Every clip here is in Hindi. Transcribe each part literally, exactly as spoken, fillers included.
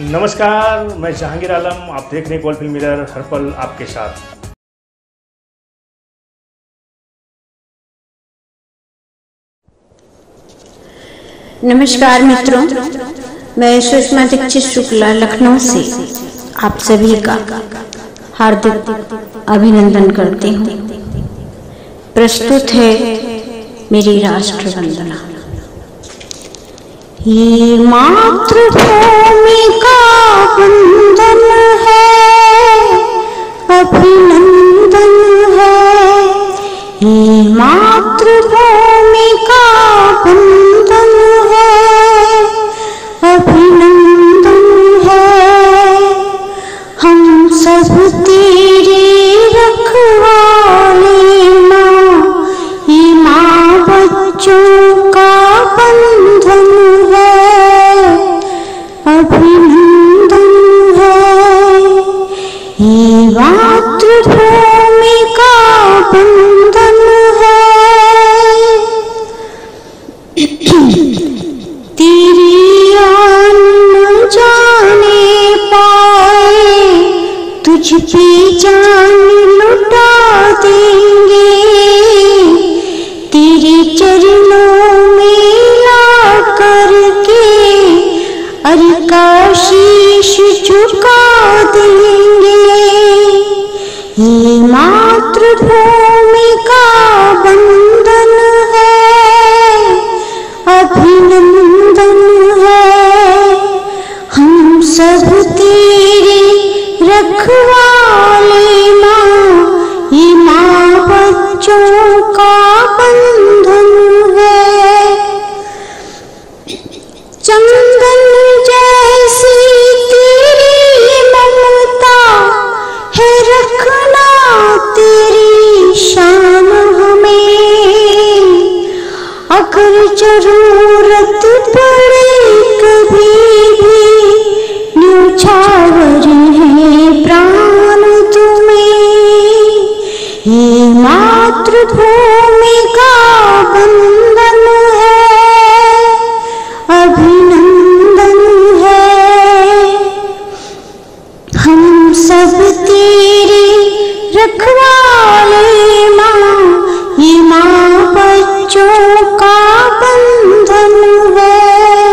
नमस्कार, मैं जहांगीर आलम। आप देख रहे हैं गोल्ड फिल्म मिरर, हर पल आपके साथ। नमस्कार मित्रों, मैं सुषमा दीक्षित शुक्ला लखनऊ से आप सभी का हार्दिक अभिनंदन करती हूँ। प्रस्तुत है मेरी राष्ट्र वंदना। ये मातृभूमि का वंदन है, अभिनंदन है। ये मातृभूमि का वंदन है, अभिनंदन है। हम सब तेरे रखवाले माँ, ये माँ बच्चों का बंधन है, अभिनंदन है। ये मातृभूमि का बंधन है। तेरी आन न जाने पाए, तुझ पे जान लुटा देंगे। तेरे चरणों में ला करके अर्घ का शीश झुका देंगे। ये मातृभूमि का वंदन है, अभिनंदन है। हम सब तेरे रखवाले माँ, ये माँ बच्चों का बंधन है। चंदन जैसी तेरी ममता है, रखना तेरी शान हमें। अगर जरूरत पड़े कभी भी, न्यौछावर है प्राण तुम्हें। ये मातृभूमि का वंदन है, अभिनंदन है। हम सब तेरे रखवाले माँ, ये माँ बच्चों का बंधन है।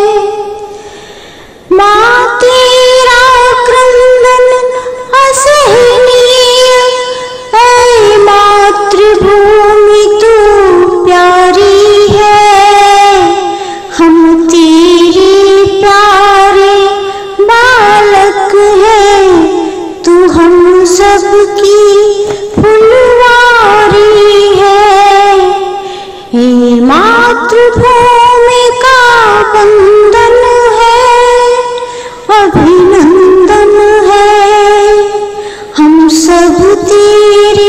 माँ तेरा क्रंदन असहनीय, ऐ मातृभूमि तू प्यारी है। हम तेरे प्यारे बालक हैं, तू हम सबकी फुलवारी है। ये मातृभूमि का वंदन है, अभिनंदन है। हम सब तेरे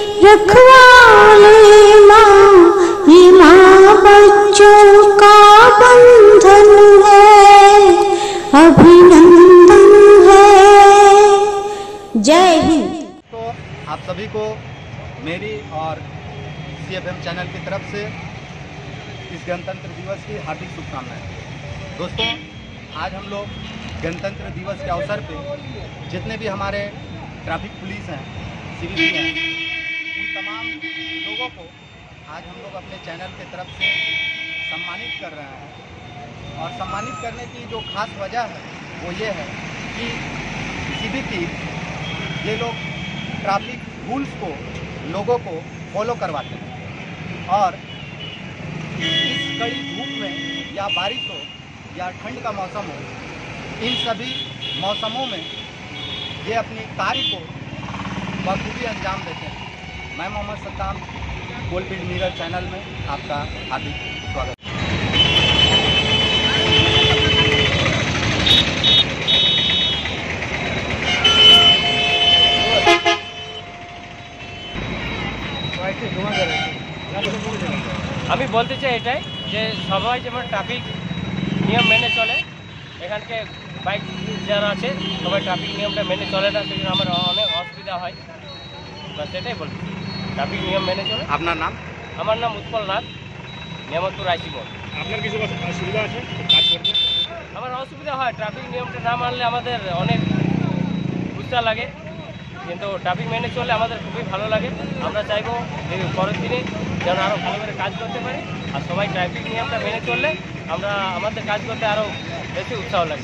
रखवाले माँ, ये माँ बच्चों का बंधन है, अभिनंदन है। जय हिंद। तो आप सभी को मेरी और सी एफ एम चैनल की तरफ से इस गणतंत्र दिवस की हार्दिक शुभकामनाएं। दोस्तों, आज हम लोग गणतंत्र दिवस के अवसर पे जितने भी हमारे ट्रैफिक पुलिस हैं, सिविल हैं, उन तमाम लोगों को आज हम लोग अपने चैनल की तरफ से सम्मानित कर रहे हैं। और सम्मानित करने की जो खास वजह है वो ये है कि सीबीटी ये लोग ट्रैफिक रूल्स को लोगों को फॉलो करवाते हैं। और इस कड़ी धूप में या बारिश हो या ठंड का मौसम हो, इन सभी मौसमों में ये अपनी कार्य को बखूबी अंजाम देते हैं। मैं Mohammad Saddam, gold film mirror channel में आपका हार्दिक स्वागत। আমি বলতে চাই এটাই যে সবাই যেমন ট্রাফিক নিয়ম মেনে চলে, এখানকে বাইক যারা আছে সবাই ট্রাফিক নিয়মটা মেনে চলে না, সেই জন্য আমার অনেক অসুবিধা হয়। বাস এটাই বলছি, ট্রাফিক নিয়ম মেনে চলে। আপনার নাম? আমার নাম উৎপল নাথ, নেমতপুর আইসি মোড়। আপনার কিছু অসুবিধা আছে কাজ করতে? আমার অসুবিধা হয়, ট্রাফিক নিয়মটা না মানলে আমাদের অনেক উৎসাহ লাগে, কিন্তু ট্রাফিক মেনে চললে আমাদের খুবই ভালো লাগে। আমরা চাইবো যে পরের দিনে যেন আরও ভালো করে কাজ করতে পারি, আর সবাই ট্রাফিক নিয়মটা মেনে চললে আমরা আমাদের কাজ করতে আরও বেশি উৎসাহ লাগে।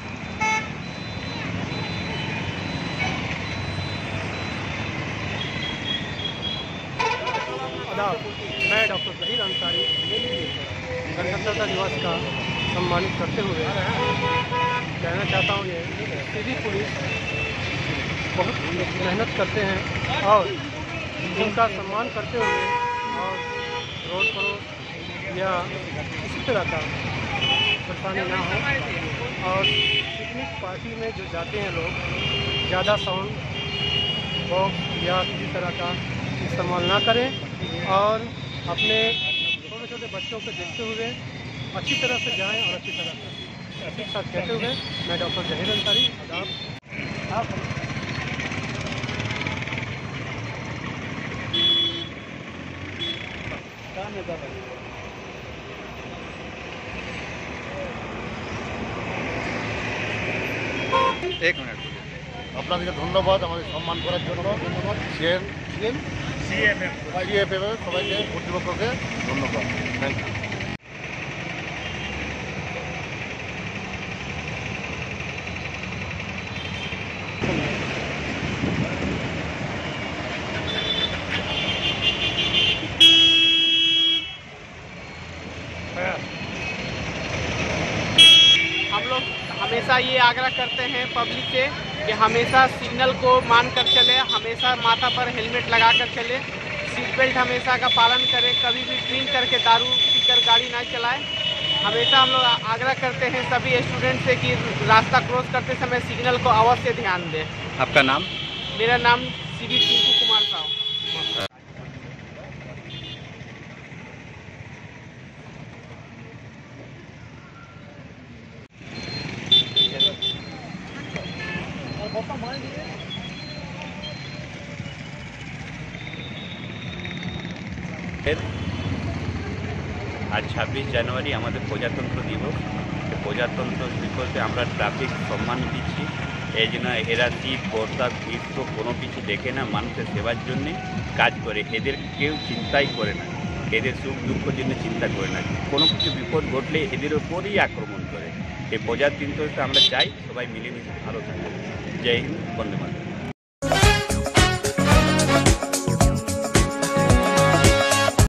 मैं डॉक्टर जहीर अंसारी गणतंत्रता दिवस का सम्मानित करते हुए कहना चाहता हूँ ये सिटी पुलिस बहुत मेहनत करते हैं और उनका सम्मान करते हुए और रोड पड़ोस या किसी तरह का परेशानी ना हो। और पिकनिक पार्टी में जो जाते हैं लोग ज़्यादा साउंड बॉक्स या किसी तरह का इस्तेमाल ना करें और अपने छोटे छोटे बच्चों को देखते हुए अच्छी तरह से जाएं और अच्छी तरह से इसी साथ कहते हुए मैं डॉक्टर जहीर अंसारी आदाब। आप एक मिनट আপনাদেরকে ধন্যবাদ আমাদের সম্মান করার জন্য। ধন্যবাদ সিএন সিএন सीएफएम সিএফএম সবাইকে কর্তৃপক্ষকে ধন্যবাদ। Thank you. हम लोग हमेशा ये आग्रह करते हैं पब्लिक से कि हमेशा सिग्नल को मान कर चले, हमेशा माथा पर हेलमेट लगा कर चले, सीट बेल्ट हमेशा का पालन करें, कभी भी ड्रिंक करके दारू पीकर गाड़ी ना चलाएं। हमेशा हम लोग आग्रह करते हैं सभी स्टूडेंट से कि रास्ता क्रॉस करते समय सिग्नल को अवश्य ध्यान दें। आपका नाम? मेरा नाम श्री टिंकू कुमार साहब। আজ ছাব্বিশ জানুয়ারি আমাদের প্রজাতন্ত্র দিবস। প্রজাতন্ত্র দিবসে আমরা ট্রাফিক সম্মান দিচ্ছি। এই জন্য এরা শীত বর্ষা গ্রীষ্ম কোনো কিছু দেখে না, মানুষের সেবার জন্যে কাজ করে। এদের কেউ চিন্তাই করে না, এদের সুখ দুঃখের জন্য চিন্তা করে না। কোনো কিছু বিপদ ঘটলে এদের ওপরই আক্রমণ করে। এই প্রজাতন্ত্র আমরা চাই সবাই মিলেমিশে ভালো থাকবে। জয় হিন্দ, বন্দে মাতরম।